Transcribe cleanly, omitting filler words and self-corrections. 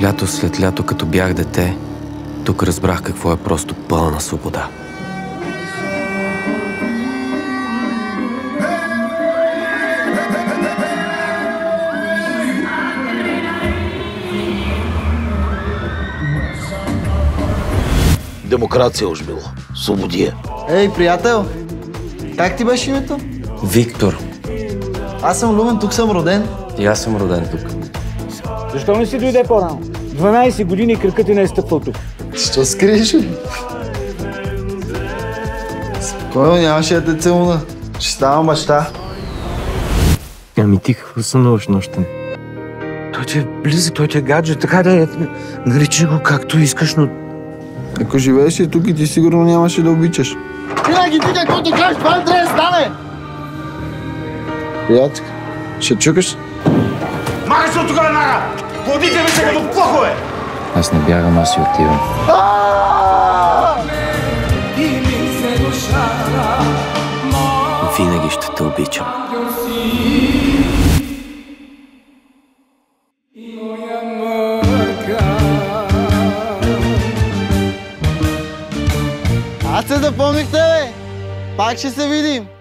Лято след лято, като бях дете, тук разбрах какво е просто пълна свобода. Демокрация уж било. Свободия. Ей, приятел! Как ти беше името? Виктор. Аз съм Люмен, тук съм роден. И аз съм роден тук. Защо не си дойде по-рано? 12 години кракът ти не е стъпвал тук. Що скриеш? Спокойно, нямаше да те целуна. Ще става баща. Ами ти какво сънуваш нощем? Той ти е близък, той ти е гадже, така да е. Наричай го както искаш, но... Ако живееш и тук и ти сигурно нямаше да обичаш. Винаги ти каквото кажеш, това не трябва да стане! Приятел, ще чукаш? Махай се от тук, веднага! Плодите ми се като плохове! Аз не бягам, аз си отивам. Винаги ще те обичам. Аз се запомних тебе! Пак ще се видим!